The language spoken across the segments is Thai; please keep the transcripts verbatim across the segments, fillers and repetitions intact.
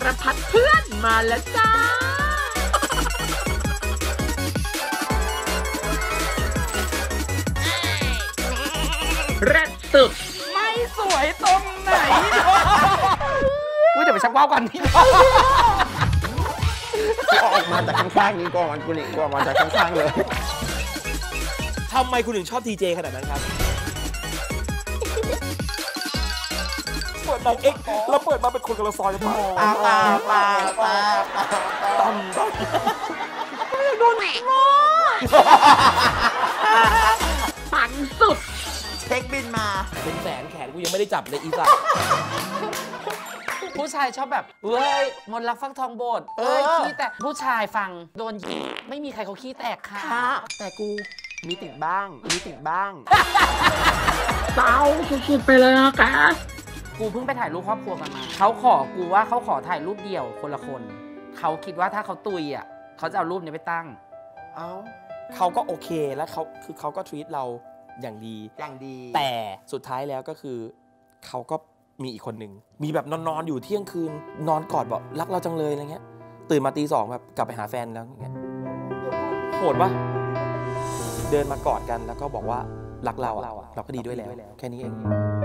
ารพัดเพื่อนมาแล้วจ้าแรดสุดไม่สวยตรงไหนกูจะไปชักว่าวกันนี่กูออกมาจากข้างๆนี้ก่อนกูนี่กูออกมาจากข้างๆเลยทำไมคุณถึงชอบทีเจขนาดนั้นครับเปิดมาเอ็กเราเปิดมาเป็นคนกระซอยกันมาปาปาปาปาตั้มตั้มโดนงอปังสุดเช็คบินมาเป็นแสนแขนกูยังไม่ได้จับเลยอีสัตผู้ชายชอบแบบเว้ยมนต์รักฟักทองโบสถ์เอ้ยขี้แตกผู้ชายฟังโดนไม่มีใครเขาขี้แตกค่ะแต่กูมีติดบ้างมีติดบ้างเศร้าสุดๆไปเลยนะแกกูเพิ่งไปถ่ายรูปครอบครัวกันมาเขาขอกูว่าเขาขอถ่ายรูปเดี่ยวคนละคนเขาคิดว่าถ้าเขาตุยอ่ะเขาจะเอารูปนี้ไปตั้งเอ้าเขาก็โอเคแล้วเขาคือเขาก็ทรีตเราอย่างดีอย่างดีแต่สุดท้ายแล้วก็คือเขาก็มีอีกคนหนึ่งมีแบบนอนๆอยู่เที่ยงคืนนอนกอดบอกรักเราจังเลยอะไรเงี้ยตื่นมาตีสองแบบกลับไปหาแฟนแล้วเงี้ยโหดปะเดินมากอดกันแล้วก็บอกว่ารักเราอะเราก็ดีด้วยแล้วแค่นี้เอง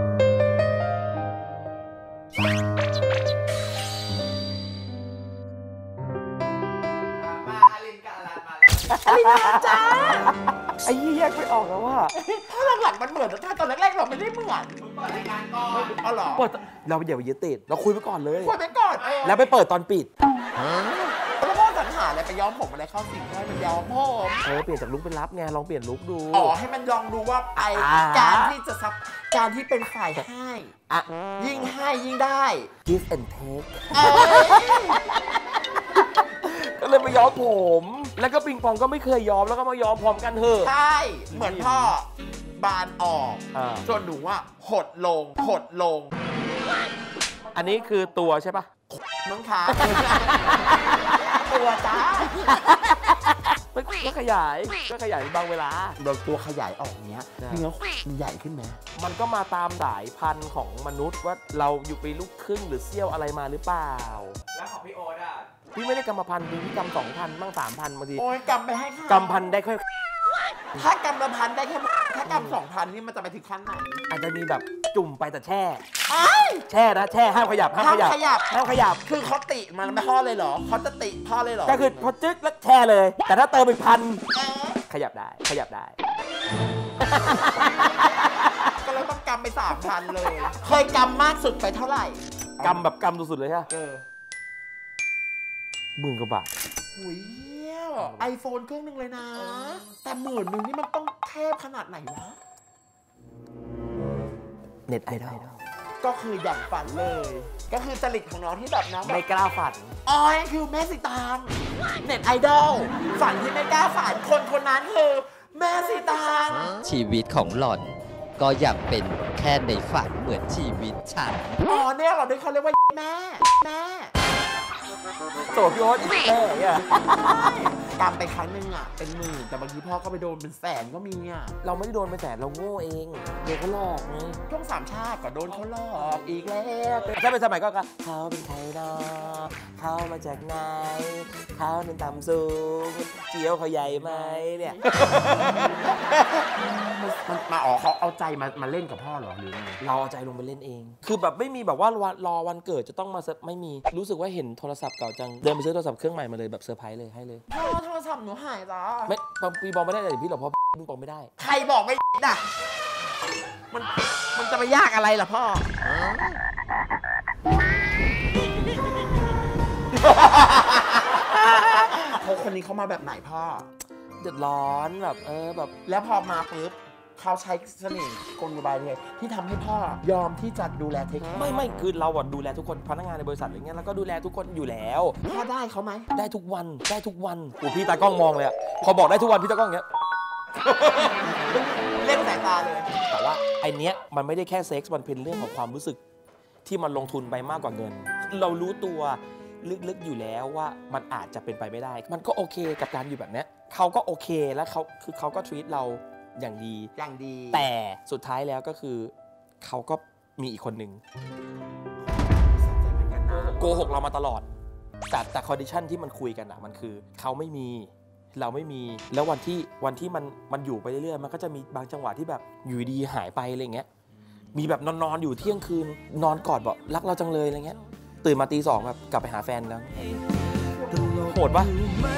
มาอลินกับอลันมาแล้วอลินมาจ้าไอ้ยี่แยกไม่ออกแล้วว่าถ้าหลังๆมันเหมือนถ้าตอนแรกๆเราไม่ได้เหมือนเปิดรายการก่อนอ๋อเหรอเปิดเราอย่าไปยึดติดเราคุยไปก่อนเลยคุยไปก่อนแล้วไปเปิดตอนปิดแล้วพ่อสัญหาอะไรไปย้อมผมอะไรเข้าสิ่งได้มันย้อมผมเออเปลี่ยนจากลุคเป็นรับไงลองเปลี่ยนลุคดูอ๋อให้มันลองดูว่าไอการที่จะซับการที่เป็นฝ่ายให้อ่ะยิ่งให้ยิ่งได้ give and take ก็เลยไปย้อมผมแล้วก็ปิงปองก็ไม่เคยย้อมแล้วก็มาย้อมพร้อมกันเถอะใช่เหมือนพ่อบานออกส่วนหนูว่าหดลงหดลงอันนี้คือตัวใช่ปะน้องขาตัวจ้าก็ขยายก็ขยายบางเวลาเราตัวขยายออกเนี้ยเนื้อมันใหญ่ขึ้นไหมมันก็มาตามสายพันธุ์ของมนุษย์ว่าเราอยู่ไปลูกครึ่งหรือเซี่ยวอะไรมาหรือเปล่าแล้วของพี่โอ๊ตอ่ะพี่ไม่ได้กรรมพันธุ์พี่กรรมสองพันบ้างสามพันบางทีโอ้ยกรรมไปให้ค่ะกรรมพันธุ์ได้ค่อยถ้ากรรมพันธุ์ได้แค่ถ้ากรรมสองพันนี่มันจะไปถึงขั้นไหนอาจจะมีแบบจุ่มไปแต่แช่แช่นะแช่ห้ามขยับห้ามขยับห้ามขยับคือเขาติมันไม่พ่อเลยเหรอเขาจะติพ่อเลยเหรอก็คือพอจึ๊กแล้วแช่เลยแต่ถ้าเติมอีกพันขยับได้ขยับได้ก็เลยต้องกำไปสามพันเลยเคยกำมากสุดไปเท่าไหร่กำแบบกำสุดๆเลยใช่ไหมหมื่นกว่าบาทหุยไอโฟนเครื่องนึงเลยนะแต่หมื่นหนึ่งนี่มันต้องเทพขนาดไหนวะเน็ตไอดอลก็คืออย่างฝันเลยก็คือจริตของน้องที่แบบน้องไม่กล้าฝันอ๋อคือแม่สีตางเน็ตไอดอลฝันที่ไม่กล้าฝันคนคนนั้นคือแม่สีตางชีวิตของหล่อนก็ยังเป็นแค่ในฝันเหมือนชีวิตฉันอ๋อเนี่ยเราได้เขาเรียกว่าแม่แม่โตพี่โอ๊ตอีกแม่เนี่ยกำไปครั้งนึงอ่ะเป็นหมื่นแต่บางทีพ่อก็ไปโดนเป็นแสนก็มีอ่ะเราไม่ได้โดนเป็นแสนเราโง่เองโดนเขาหลอกไงช่วงสามชาติก็โดนเขาหลอกอีกแล้วถ้าเป็นสมัยก็เขาเป็นใครเนาะเขามาจากไหนเขาเป็นต่ำสูงเจียวเขาใหญ่ไหมเนี่ยมันมาอ๋อเขาเอาใจมามาเล่นกับพ่อเหรอหรือไงเราเอาใจลงไปเล่นเองคือแบบไม่มีแบบว่ารอวันเกิดจะต้องมาไม่มีรู้สึกว่าเห็นโทรศัพท์เก่าจังเดินไปซื้อโทรศัพท์เครื่องใหม่มาเลยแบบเซอร์ไพรส์เลยให้เลยพ่อโทรศัพท์หนูหายจ้าไม่ปีบอลไม่ได้แต่พี่หรอกเพราะพี่บอลไม่ได้ใครบอกไม่น่ะมันมันจะไปยากอะไรล่ะพ่อเขาคนนี้เขามาแบบไหนพ่อเดือดร้อนแบบเออแบบแล้วพอมาปุ๊บเขาใช้เสน่ห์กลอุบายเลยที่ทำให้พ่อยอมที่จะดูแลเทคไม่ไม่คือเราอ่ะดูแลทุกคนพนักงานในบริษัทอะไรเงี้ยแล้วก็ดูแลทุกคนอยู่แล้วพ่อได้เขาไหมได้ทุกวันได้ทุกวันโอ้พี่ตากล้องมองเลยอ่ะพอบอกได้ทุกวันพี่ตากล้องเงี้ยเล่นสายตาเลยแต่ว่าไอเนี้ยมันไม่ได้แค่เซ็กส์มันเป็นเรื่องของความรู้สึกที่มันลงทุนไปมากกว่าเงินเรารู้ตัวลึกๆอยู่แล้วว่ามันอาจจะเป็นไปไม่ได้มันก็โอเคกับการอยู่แบบเนี้ยเขาก็โอเคแล้วเขาคือเขาก็ทรีตเราอย่างดีอย่างดีแต่สุดท้ายแล้วก็คือเขาก็มีอีกคนหนึ่งโกหกเรามาตลอดแต่แต่คอนดิชันที่มันคุยกันอ่ะมันคือเขาไม่มีเราไม่มีแล้ววันที่วันที่มันมันอยู่ไปเรื่อยๆมันก็จะมีบางจังหวะที่แบบอยู่ดีหายไปอะไรเงี้ยมีแบบนอนนอนอยู่เที่ยงคืนนอนกอดบอกรักเราจังเลยอะไรเงี้ยตื่นมาตีสองแบบกลับไปหาแฟนแล้วโหดปะ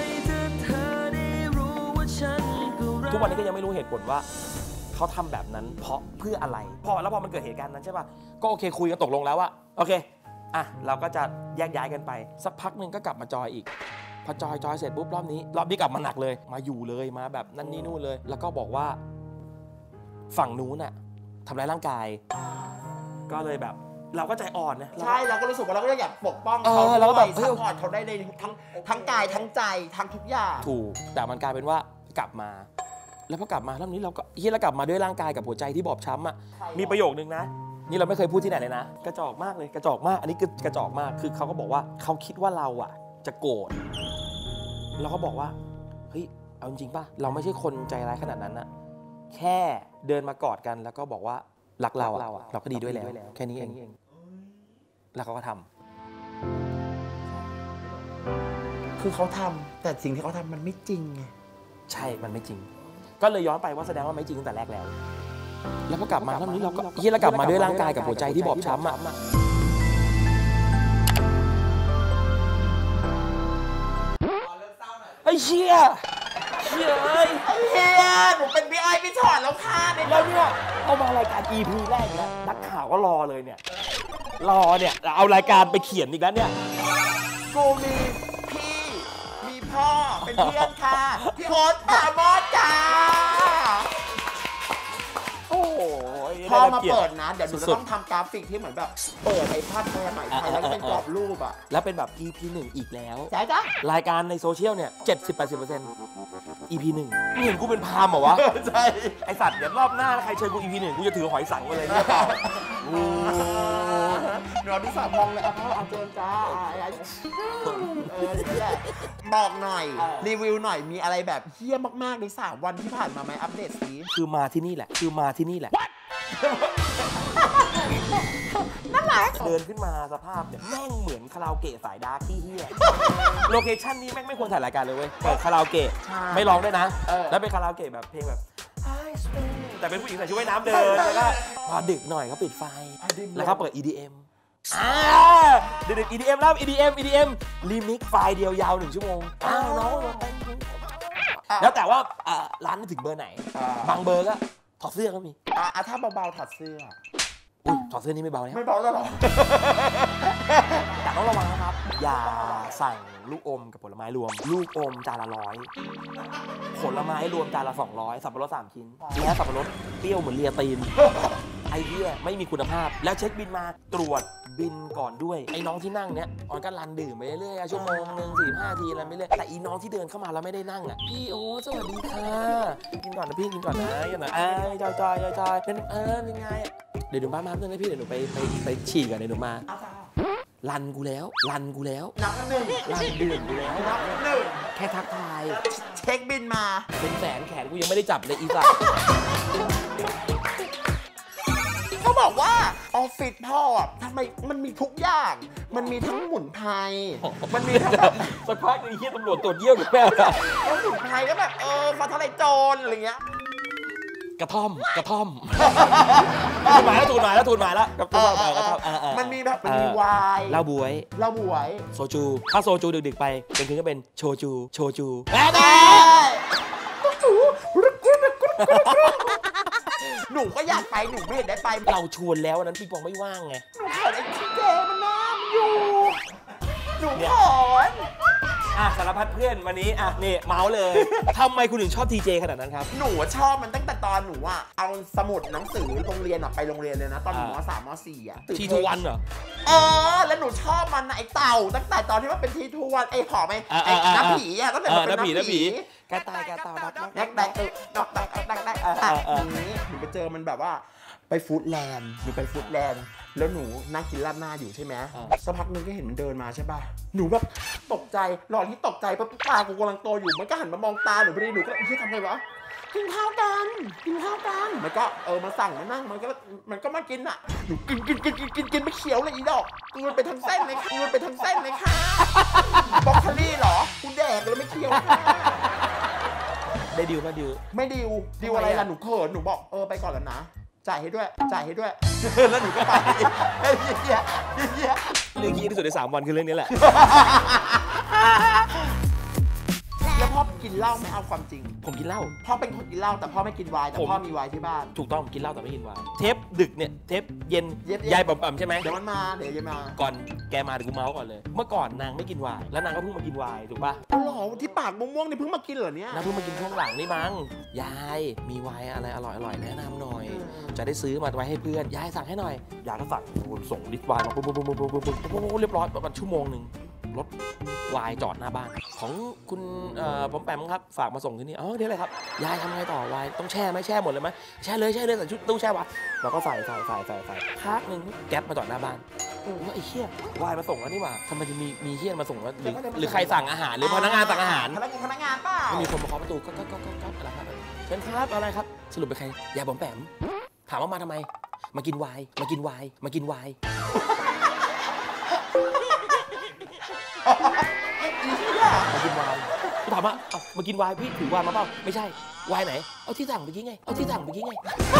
ทุกวันนี้ก็ยังไม่รู้เหตุผลว่าเขาทำแบบนั้นเพราะเพื่ออะไรพอแล้วพอมันเกิดเหตุการณ์นั้นใช่ป่ะก็โอเคคุยกันตกลงแล้วว่าโอเคอ่ะเราก็จะแยกย้ายกันไปสักพักหนึ่งก็กลับมาจอยอีกพอจอยจอยเสร็จปุ๊บรอบนี้รอบนี้กลับมาหนักเลยมาอยู่เลยมาแบบนั่นนี่นู่นเลยแล้วก็บอกว่าฝั่งนู้นน่ะทำร้ายร่างกายก็เลยแบบเราก็ใจอ่อนนะใช่เราก็รู้สึกว่าเราก็อยากปกป้องเอเขาอเราก็แบบซัพพอร์ตเขาได้ในทั้งทั้งกายทั้งใจทั้งทุกอย่างถูกแต่มันกลายเป็นว่ากลับมาแล้วพอกลับมารอบนี้เราก็เฮียแล้วกลับมาด้วยร่างกายกับหัวใจที่บอบช้ำอ่ะมีประโยคนึงนะนี่เราไม่เคยพูดที่ไหนเลยนะกระจอกมากเลยกระจอกมากอันนี้คือกระจอกมากคือเขาก็บอกว่าเขาคิดว่าเราอ่ะจะโกรธแล้วเขาบอกว่าเฮ้ยเอาจริงป่ะเราไม่ใช่คนใจร้ายขนาดนั้นนะแค่เดินมากอดกันแล้วก็บอกว่ารักเราอ่ะเราก็ดีด้วยแล้วแค่นี้เองแล้วเขาก็ทำคือเขาทำแต่สิ่งที่เขาทำมันไม่จริงไงใช่มันไม่จริงก็เลยย้อนไปว่าแสดงว่าไม่จริงตั้งแต่แรกแล้วแล้วพอกลับมารอบนี้เราก็เฮียแล้วกลับมาด้วยร่างกายกับหัวใจที่บอบช้ำอ่ะไอ้เชี่ยเชี่ยเอ้ยไอ้เฮียหนูเป็นพี่อ้อยพี่ชอตแล้วค่ะแล้วเนี่ยเอามารายการ อี พี แรกแล้วนักข่าวก็รอเลยเนี่ยรอเนี่ยเอารายการไปเขียนอีกแล้วเนี่ยกูมีพี่มีพ่อเป็นเพื่อนค่ะพี่โอ๊ตปราโมชจ้าโอ้โหพอมาเปิดนะเดี๋ยวหนูจะต้องทำกราฟิกที่เหมือนแบบเปิดไอ้ภาพแพร่ใหม่ไทยแล้วก็เป็นกรอบรูปอ่ะแล้วเป็นแบบ อี พี หนึ่งอีกแล้วใช่จ้ะรายการในโซเชียลเนี่ย เจ็ดสิบถึงแปดสิบเปอร์เซ็นต์ อี พี หนึ่งมึงเห็นกูเป็นพามเหรอวะใช่ไอสัตว์เดี๋ยวรอบหน้าใครเชิญกู อี พี หนึ่งกูจะถือหอยสังไปเลยเนี่ยเปล่าเราที่สามมองเลยอ่ะพ่อเอาเจิญจ้าเออนี่แหละบอกหน่อยรีวิวหน่อยมีอะไรแบบเฮี้ยมากๆในสามวันที่ผ่านมาไหมอัปเดตสิคือมาที่นี่แหละคือมาที่นี่แหละนั่นแหละเดินขึ้นมาสภาพเนี่ยแม่งเหมือนคาราโอเกะสายดาร์กที่เฮี้ยโลเคชั่นนี้แม่งไม่ควรถ่ายรายการเลยเว้ยเปิดคาราโอเกะไม่ร้องด้วยนะแล้วเป็นคาราโอเกะแบบเพลงแบบแต่เป็นผู้หญิงใส่ชุดว่ายน้ำเดินแล้วก็พอดึกหน่อยเขาปิดไฟแล้วก็เปิด อี ดี เอ็ม อ่าดึกๆ อี ดี เอ็ม แล้ว อี ดี เอ็ม อี ดี เอ็ม รีมิกซ์ไฟล์เดียวยาวหนึ่งชั่วโมงอ้าวน้องแล้วแต่ว่าร้านนี้ถึงเบอร์ไหนบางเบอร์ก็ถอดเสื้อก็มีอ่ะถ้าเบาๆถอดเสื้ออุ้ยถอดเสื้อนี่ไม่เบาเนี่ยไม่เบาแล้วหรอแต่ต้องระวังนะครับอย่าสั่งลูกอมกับผลไม้รวมลูกอมจานละร้อยผลไม้รวมจานละสองร้อยสับปะรดสามชิ้นและสับปะรดเปรี้ยวเหมือนเลียตีนไอเดียไม่มีคุณภาพแล้วเช็คบินมาตรวจบินก่อนด้วยไอ้น้องที่นั่งเนี้ยออนก็รันดื่มไปเรื่อยๆชั่วโมงหนึ่งสี่ห้าทีอะไรไม่เรื่อยแต่อีน้องที่เดินเข้ามาแล้วไม่ได้นั่งอ่ะพี่โอ้สวัสดีค่ะกินก่อนนะพี่กินก่อนนะกันนะเอ้ยจอยจอยจอยจอยเป็นเออเป็นไงเดี๋ยวหนูมามาเพื่อนนะพี่เดี๋ยวหนูไปไปไปฉี่กันเดี๋ยวหนูมารันกูแล้วรันกูแล้วนับหนึ่งรันดื่มกูแล้วนับหนึ่งแค่ทักทายเช็คบินมาเป็นแสนแขนกูยังไม่ได้จับเลยอีสัตว์เขาบอกว่าออฟฟิศพ่ออ่ะทำไมมันมีทุกอย่างมันมีทั้งหมุนไพรมันมีทั้งแบบสักพักไอ้เหี้ยตำรวจตรวจเยี่ยวหรือแม่แล้วหมุนไพรก็แบบเออฟ้าทลายโจรอะไรเงี้ยกระท่อมกระท่อมถูกหมายแล้วถูกหมายแล้วถูกหมายแล้วกระท่อมกระท่อมมันมีแบบมันมีไวน์เหล้าบวยเหล้าบวยโซจูถ้าโซจูดึกๆไปเป็นคืนก็เป็นโชจูโชจูหนูก็อยากไปหนูไม่เห็นได้ไปเราชวนแล้วนั้นพี่ปองไม่ว่างไงหนูเขินไอ้ที่เจมันน้ำอยู่หนูเขินอ่ะสารพัดเพื่อนวันนี้อ่ะนี่เมาส์เลยทำไมคุณถึงชอบทีเจขนาดนั้นครับหนูชอบมันตั้งแต่ตอนหนูอ่ะเอาสมุดหนังสือโรงเรียนอ่ะไปโรงเรียนเลยนะตอนหนูม.สาม ม.สี่อ่ะทีทูวันเหรอเออแล้วหนูชอบมันไอ้เต่าตั้งแต่ตอนที่มันเป็นทีทูวันไอ้หอมไอ้ไอ้น้ำผีอ่ะตั้งแต่มันเป็นน้ำผีกระต่ายกระต่ายนักนักได้เออนักได้นักได้อ่ะนี้หนูไปเจอมันแบบว่าไปฟู้ดแลนด์หนูไปฟู้ดแลนด์แล้วหนูนั่งกินราดหน้าอยู่ใช่ไหมสักพักนึงก็เห็นมันเดินมาใช่ป่ะหนูแบบตกใจหลอนที่ตกใจเพราะตากูกำลังโตอยู่มันก็หันมามองตาหนูพอดีหนูก็เฮ้ยทำไงวะกินข้าวกันกินข้าวกันมันก็เออมาสั่งมานั่งมันก็มันก็มากินอ่ะหนูกินกินกินกินกินกินไม่เคี้ยวเลยอีดอกกูมันไปทั้งเส้นเลยค่ะกูมันไปทั้งเส้นเลยค่ะบล็อกโคลี่เหรอกูแดกแล้วไม่เคี้ยวค่ะได้ดิวป่ะดิวไม่ดิวดิวอะไรล่ะหนูเขินหนูบอกเออไปก่อนแล้วนะจ่ายให้ด้วยจ่ายให้ด้วยแล้วหนูก็ไปเยี่ยเยี่ยเรื่องที่ที่สุดในสามวันคือเรื่องนี้แหละแล้วพ่อกินเหล้าไม่เอาความจริงผมกินเหล้าพ่อเป็นคนกินเหล้าแต่พ่อไม่กินไวน์แต่พ่อมีไวน์ที่บ้านถูกต้องกินเหล้าแต่ไม่กินไวน์เทปดึกเนี่ยเทปเย็นยายปั่มๆใช่ไหมเดี๋ยวมันมาเดี๋ยวยายมาก่อนแกมาเดี๋ยวกูเมาส์ก่อนเลยเมื่อก่อนนางไม่กินไวน์แล้วนางก็เพิ่งมากินไวน์ถูกป่ะอ๋อเหรอที่ปากม่วงๆนี่เพิ่งมากินเหรอเนี่ยนางเพิ่งมากินช่วงหลังนี่มั้งยายมีไวน์อะไรอร่อยๆแนะนำหน่อยจะได้ซื้อมาไว้ให้เพื่อนยายสั่งให้หน่อยยายก็สั่งส่งลิสต์ไวน์มาปุ๊บปุ๊บปุ๊บปุ๊บปุ๊บปุ๊บเรียบร้อยประมาณชั่วโมงนึงรถวายจอดหน้าบ้านของคุณปอมแปมครับฝากมาส่งที่นี่อ๋อเดี๋ยวอะไรครับยายทำไงต่อวายต้องแช่ไหมแช่หมดเลยไหมแช่เลยแช่เลยใส่ชุดตู้แช่วะเราก็ใส่ใส่ใส่ใส่ใส่พักหนึ่งแก๊ปมาจอดหน้าบ้านโอ้ไอ้เหี้ยวายมาส่งแล้วนี่หว่าทำไมจะมีมีเหี้ยมาส่งแล้วหรือหรือใครสั่งอาหารหรือพนักงานสั่งอาหารพนักงานพนักงานป่ะมีคนมาเคาะประตูก็ก็ก็ก็อะไรครับเชิญครับอะไรครับสรุปเป็นใครยายปอมแปมถามว่ามาทำไมมากินวายมากินวายมากินวายมากินวายพี่ถามว่าเอามากินวายพี่ถือวายมาเปล่าไม่ใช่วายไหนเอาที่สั่งไปกินไงเอาที่สั่งไปกินไง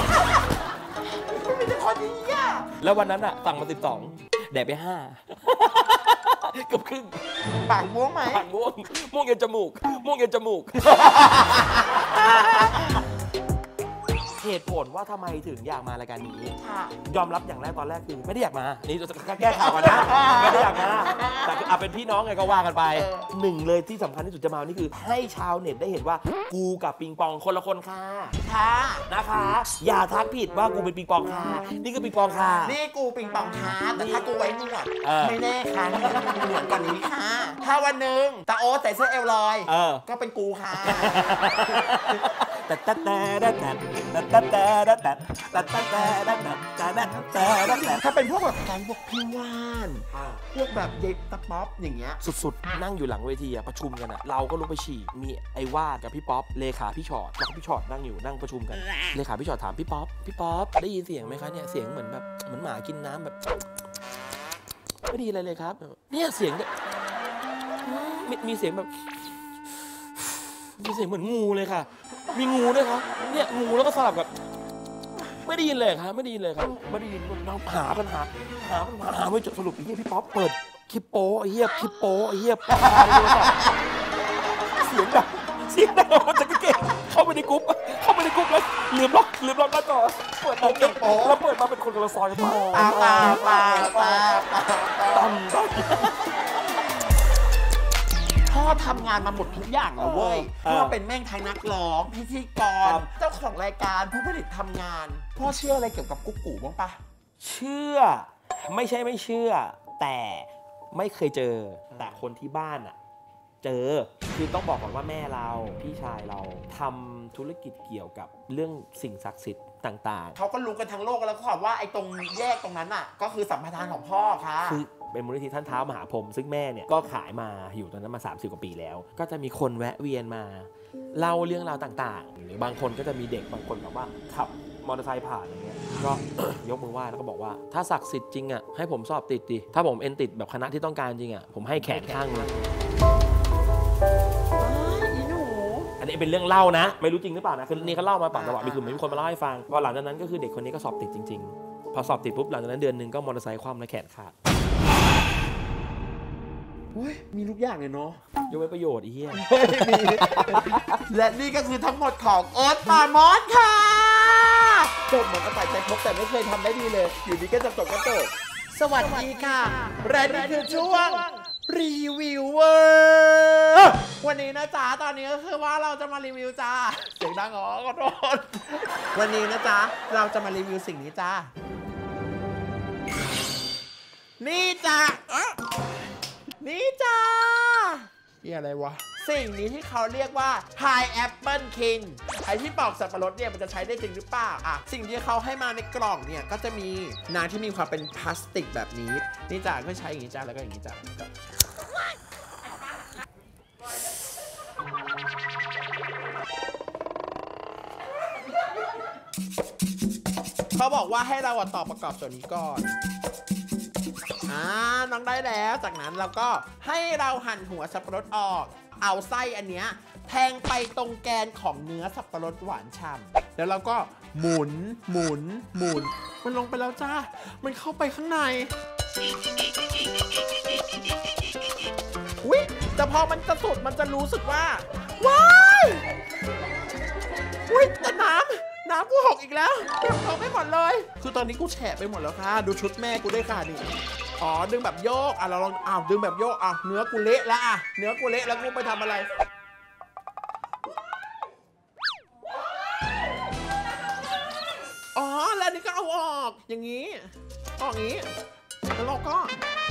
ไม่ใช่คนนี้อ่ะแล้ววันนั้นอะสั่งมาสิบสองแดกไปห้าเกือบครึ่งปากม่วงไหมปากม่วงม่วงเย็นจมูกม่วงเย็นจมูกเหตุผลว่าทำไมถึงอยากมารายการนี้ยอมรับอย่างแรกตอนแรกคือไม่ได้อยากมานี่เราจะแก้ข่าวกันนะไม่ได้อยากมาแต่เอาเป็นพี่น้องไงก็ว่ากันไปหนึ่งเลยที่สำคัญที่สุดจะมานี่คือให้ชาวเน็ตได้เห็นว่ากูกับปิงปองคนละคนค่ะค่ะนะคะอย่าทักผิดว่ากูเป็นปิงปองค่ะนี่ก็ปิงปองค่ะนี่กูปิงปองค่ะแต่ถ้ากูไว้หนวดไม่แน่ค่ะหนวดกว่านี้ค่ะถ้าวันหนึ่งตาโอ๊ตใส่เสื้อเอลลอยก็เป็นกูค่ะแต่แต่แต่แต่แต่แต่แต่แต่แต่แต่แต่แต่แต่แต่แต่ถ้าเป็นพวกแบบแก๊งพวกพี่ว่านพวกแบบเด็กตะป๊อปอย่างเงี้ยสุดๆนั่งอยู่หลังเวทีอะประชุมกันอะเราก็ลุกไปฉี่มีไอ้วาดกับพี่ป๊อปเลขาพี่ชอตแล้วก็พี่ชอตนั่งอยู่นั่งประชุมกันเลขาพี่ชอตถามพี่ป๊อปพี่ป๊อปได้ยินเสียงไหมคะเนี่ยเสียงเหมือนแบบเหมือนหมากินน้ำแบบไม่ดีอะไรเลยครับเนี่ยเสียงเนี่ยมีเสียงแบบมีเสียงเหมือนงูเลยค่ะมีงูด้วยครับเนี่ยงูแล้วก็สลับกับไม่ได้ยินเลยครับไม่ได้ยินเลยครับไม่ได้ยินเราหาปัญหาหาปัญหาหาไม่จบสรุปไอ้เหี้ยพี่ป๊อปเปิดคลิปโป้ไอ้เหี้ยคลิปโป้ไอ้เหี้ยเสียงดังเสียงดังมันจะเก่งเข้าไปในกรุ๊ปเข้าไปในกรุ๊ปแล้วลืมล็อกลืมล็อกหน้าจอเปิดมาเป็นแล้วเปิดมาเป็นคนกระซอยกันต่อปาปาปาปาตั้มตั้มพ่อทำงานมาหมดทุกอย่างเลยเว้ยพ่อเป็นแม่งทั้งนักร้องพิธีกรเจ้าของรายการผู้ผลิตทำงานพ่อเชื่ออะไรเกี่ยวกับกุ๊กกูบ้างปะเชื่อไม่ใช่ไม่เชื่อแต่ไม่เคยเจอแต่คนที่บ้านอะเจอคือต้องบอกก่อนว่าแม่เราพี่ชายเราทำธุรกิจเกี่ยวกับเรื่องสิ่งศักดิ์สิทธิ์ต่างๆเขาก็รู้กันทั้งโลกแล้วก็ว่าไอ้ตรงแยกตรงนั้นอ่ะก็คือสัมปทานของพ่อค่ะคือเป็นมูลนิธิท่านเท้ามหาพรหมซึ่งแม่เนี่ยก็ขายมาอยู่ตอนนั้นมาสามสิบกว่าปีแล้วก็จะมีคนแวะเวียนมาเล่าเรื่องราวต่างๆหรือบางคนก็จะมีเด็กบางคนแบบว่าขับมอเตอร์ไซค์ผ่านอย่างเงี้ยก็ ยกมือไหว้แล้วก็บอกว่าถ้าศักดิ์สิทธิ์จริงอ่ะให้ผมสอบติดดิถ้าผมเอ็นติดแบบคณะที่ต้องการจริงอ่ะผมให้แขนข้างนึงอันนี้เป็นเรื่องเล่านะไม่รู้จริงหรือเปล่านะคือนี่เขาเล่ามาปากตลอดมีคือมีคนมาเล่าให้ฟังพอหลังจากนั้นก็คือเด็กคนนี้ก็สอบติดจริงๆพอสอบติดปุ๊บหลังจากนั้นเดือนนึงก็มอเตอร์ไซค์คว่ำและแขนขาดมีทุกอย่างเลยเนาะยกเว้นประโยชน์อีเหี้ยและนี่ก็คือทั้งหมดของโอ๊ตปามอสค่ะจบเหมือนกระต่ายใจพบแต่ไม่เคยทำได้ดีเลยอยู่ดีก็จะจบก็จบสวัสดีค่ะและนี่คือช่วงรีวิวเวอร์วันนี้นะจ๊ะตอนนี้ก็คือว่าเราจะมารีวิวจ้าเสียงดังอ๋อขอโทษวันนี้นะจ๊ะเราจะมารีวิวสิ่งนี้จ้านี่จ้านี่จ้านี่อะไรวะสิ่งนี้ที่เขาเรียกว่า Pineapple King ไอที่ปอกสับปะรดเนี่ยมันจะใช้ได้จริงหรือเปล่าอ่ะสิ่งที่เขาให้มาในกล่องเนี่ยก็จะมีน้ำที่มีความเป็นพลาสติกแบบนี้นี่จ้าก็ใช้อย่างนี้จ้าแล้วก็อย่างนี้จ้าเขาบอกว่าให้เราต่อประกอบส่วนนี้ก่อนอ่าน้องได้แล้วจากนั้นเราก็ให้เราหั่นหัวสับปะรดออกเอาไส้อันเนี้ยแทงไปตรงแกนของเนื้อสับปะรดหวานฉ่ำแล้วเราก็หมุนหมุนหมุนมันลงไปแล้วจ้ามันเข้าไปข้างในอุ๊ยแต่พอมันจะสุดมันจะรู้สึกว่าว้ายอุ๊ยแต่น้ำน้ำกูหกอีกแล้วเก็บของไม่หมดเลยคือตอนนี้กูแฉะไปหมดแล้วค่ะดูชุดแม่กูได้ค่ะนี่อ๋อดึงแบบโยกอ่ะเราลองอ้าวดึงแบบโยกอ่ะเนื้อกูเละแล้วอ่ะเนื้อกูเละแล้วกูไปทำอะไรอ๋อแล้วนี่ก็เอาออกอย่างนี้ออกอย่างนี้แล้วเราก็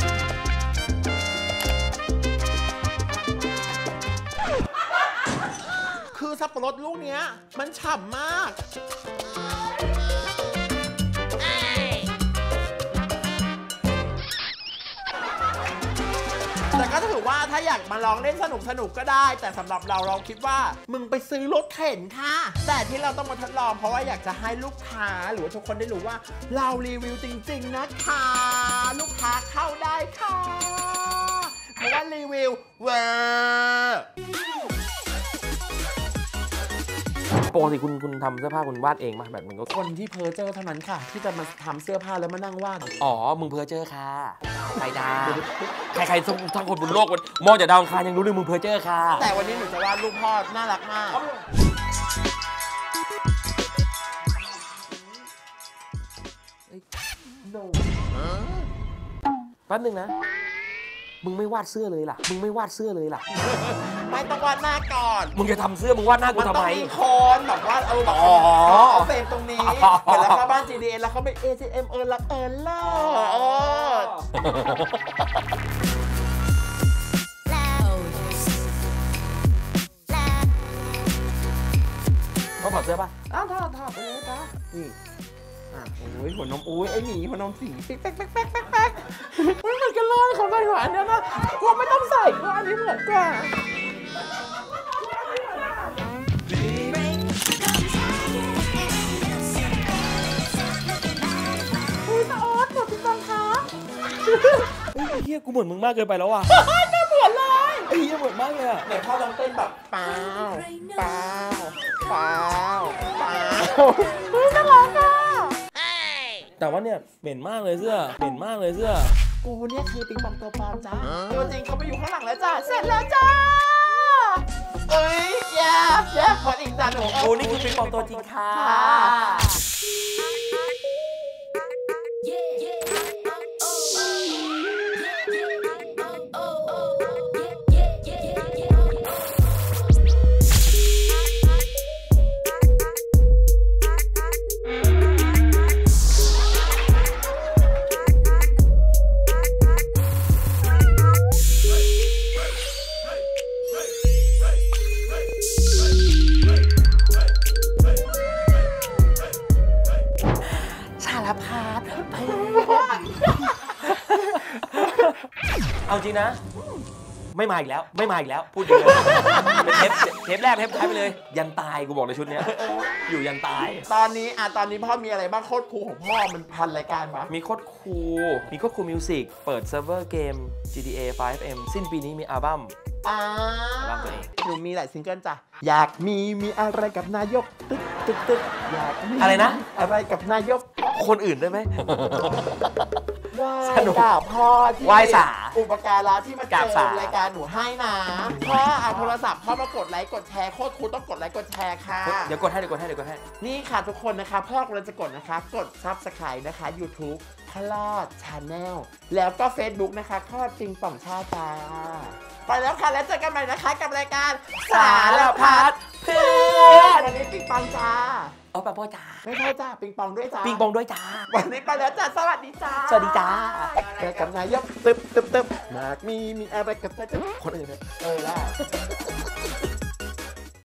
คือสับปะรดลูกเนี้ยมันฉ่ำมากแต่ก็ถือว่าถ้าอยากมาลองเล่นสนุกสนุกก็ได้แต่สำหรับเราเราคิดว่ามึงไปซื้อรถเข็นค่ะแต่ที่เราต้องมาทดลองเพราะว่าอยากจะให้ลูกค้าหรือว่าทุกคนได้รู้ว่าเรารีวิวจริงๆนะคะลูกค้าเข้าได้ค่ะเพราะว่ารีวิวเวอร์ปกติคุณคุณทำเสื้อผ้าคุณวาดเองป่ะแบบมึงก็คนที่เพอเจอเท่านั้นค่ะที่จะมาทำเสื้อผ้าแล้วมานั่งวาดอ๋อมึงเพอเจอค่ะใครดาใครใครทั้งคนบนโลกมองจากดาวอังคารยังรู้เลยมึงเพอเจอค่ะแต่วันนี้หนูจะวาดรูปพ่อน่ารักมากแป๊บนึงนะมึงไม่วาดเสื้อเลยล่ะมึงไม่วาดเสื้อเลยล่ะไม่ต้องวาดหน้าก่อนมึงจะทำเสื้อมึงวาดหน้ากูทำไมมันต้องมีโคนแบบว่าเออแบบเอาเฟรมตรงนี้เห็นแล้วเข้าบ้าน จี ดี เอ แล้วเขาไป เอ ที เอ็ม เออรักเออล่ะเออเขาถอดเสื้อป่ะอ้าวถอดถอดไปเลยจ้ะนี่อ่ะโอ้ยหัวนมอุ้ยไอหมีหัวนมสีแป๊กแป๊กแป๊กแป๊กแป๊กมันเหมือนกันเลยเขาใส่หัวอันนี้นะกูไม่ต้องใส่กูอันนี้เหมือนกว่าอุ้ยตาออสหมดพี่กองคะไอ้เหี้ยกูเหมือนมึงมากเกินไปแล้วว่ะน่าเหมือนเลยไอ้เหี้ยเหมือนมากเลยอ่ะไหนพ่อลองเต้นแบบเปล่าเปล่าเปล่าเปล่าเฮ้ยน่ารักอ่ะแต่ว่าเนี่ยเหม็นมากเลยเสื้อเหม็นมากเลยเสื้อกูเนี่ยคือปิงปองตัวปลอมจ้าตัวจริงเขาไปอยู่ข้างหลังแล้วจ้าเสร็จแล้วจ้าเอ้ยแย่แย่ขออีกจานหนูโอ้นี่คือปิงปองตัวจริงค่ะเอาจริงนะไม่มาอีกแล้วไม่มาอีกแล้วพูดจริงเลยเป็นเทปเทปแรกเทปท้ายไปเลยยันตายกูบอกในชุดเนี้ยอยู่ยันตายตอนนี้อ่ะตอนนี้พ่อมีอะไรบ้างโคตรคูลของพ่อมันพันรายการปะมีโคตรคูลมีโคตรคูลมิวสิกเปิดเซิร์ฟเวอร์เกม จี ที เอ ไฟว์ เอ็ม สิ้นปีนี้มีอัลบั้มอ่าหนูมีหลายซิงเกิลจ้ะอยากมีมีอะไรกับนายกตึ๊ดตึ๊ดตึ๊ดอยากมีอะไรนะอะไรกับนายกคนอื่นได้ไหมสนุกพ่อที่ไหว้สาอุปการะที่มาเจอรายการหนูให้นะพ่อเอาโทรศัพท์พ่อมากดไลค์กดแชร์โคตรคูลต้องกดไลค์กดแชร์ค่ะเดี๋ยวกดให้เดี๋ยวกดให้เดี๋ยวกดให้นี่ค่ะทุกคนนะคะพ่อกำลังจะกดนะคะกด ซับสไครบ์ นะคะ ยูทูบ คลอด ชาแนล แล้วก็ เฟซบุ๊ก นะคะคลอดปิงป่องชาจ้าไปแล้วค่ะแล้วเจอกันใหม่นะคะกับรายการสารพัดเพื่อนวันนี้ปิงปองจ้าเอาปะโป้จ้าไม่ใช่จ้าปิงปองด้วยจ้าปิงปองด้วยจ้าวันนี้ไปแล้วจ้าสวัสดีจ้าสวัสดีจ้าเจอกับนายกตึ๊บตึ๊บตึ๊บหากมีมีอะไรกับคนอื่นเออล่ะ